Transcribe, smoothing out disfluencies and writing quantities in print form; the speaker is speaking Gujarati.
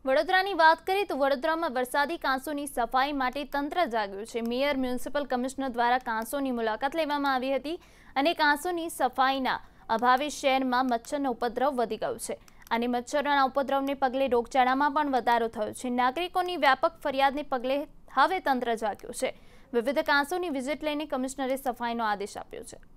વડોદરાની વાત કરીએ તો વડોદરામાં વરસાદી કાંસોની સફાઈ માટે તંત્ર જાગ્યું છે। મેયર મ્યુનિસિપલ કમિશનર દ્વારા કાંસોની મુલાકાત લેવામાં આવી હતી અને કાંસોની સફાઈના અભાવે શહેરમાં મચ્છરનો ઉપદ્રવ વધી ગયો છે અને મચ્છરોના ઉપદ્રવને પગલે રોગચાળામાં પણ વધારો થયો છે। નાગરિકોની વ્યાપક ફરિયાદને પગલે હવે તંત્ર જાગ્યું છે। વિવિધ કાંસોની વિઝિટ લઈને કમિશનરે સફાઈનો આદેશ આપ્યો છે।